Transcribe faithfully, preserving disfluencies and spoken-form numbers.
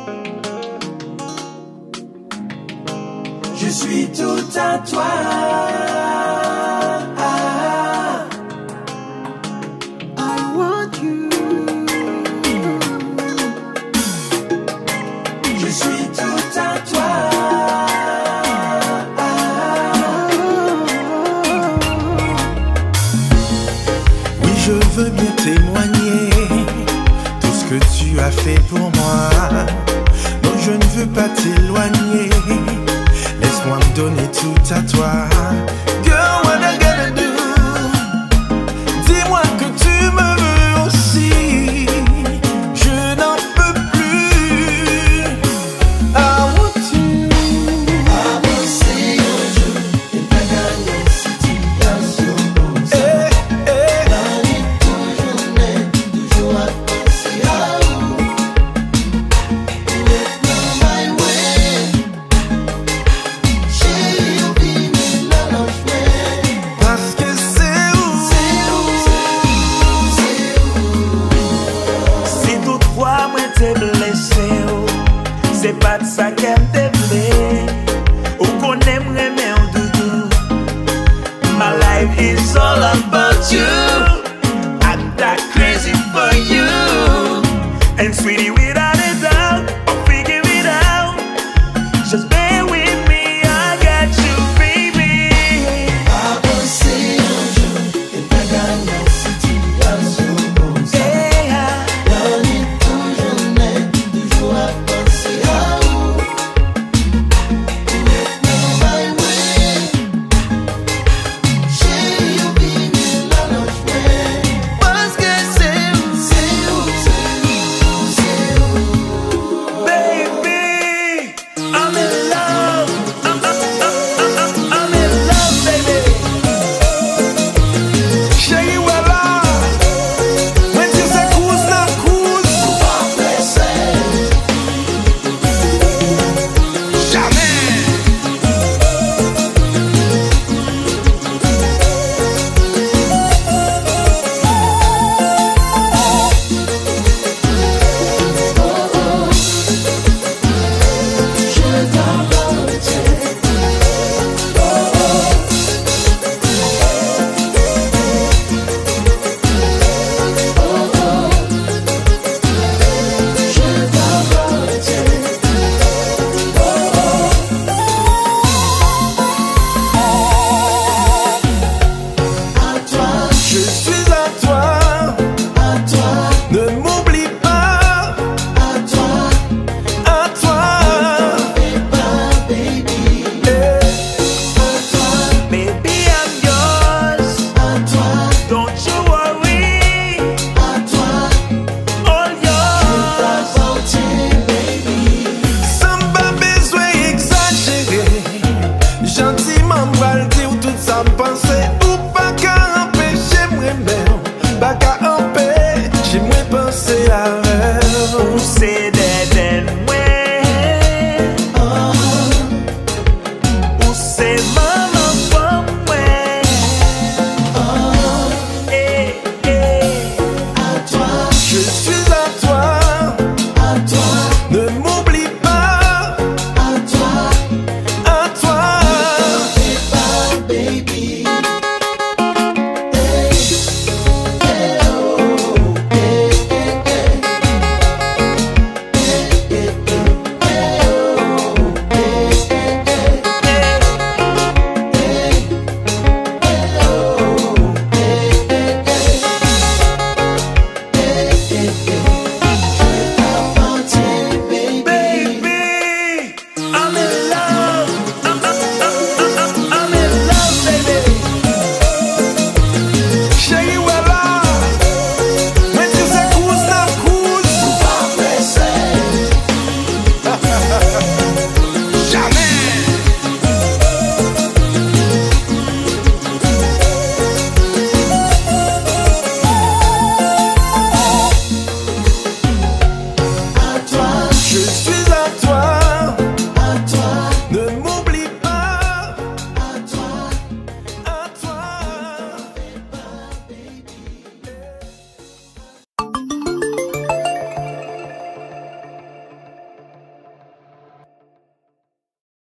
Je suis tout à toi. I want you. Je suis tout à toi. Oui, je veux bien témoigner tout ce que tu as fait pour moi. Non, je ne veux pas t'éloigner. Laisse-moi me donner tout à toi. Girl, what I gotta do? Dis-moi que tu me veux aussi. Je n'en peux plus. I want you. I will see you. Et pas gagner si tu passes sur nous. Eh, eh. La nuit toujours n'est, toujours à penser à vous. Let me my way. Chérie, oublie la l'enfer. Parce que c'est où? C'est où? C'est où? Si toutefois moi t'ai blessé, c'est pas de ça qu'elle t'ai blessé. Ou qu'on aimerait mais en doudou. My life is all about you. I'm that crazy for you. And sweetie, without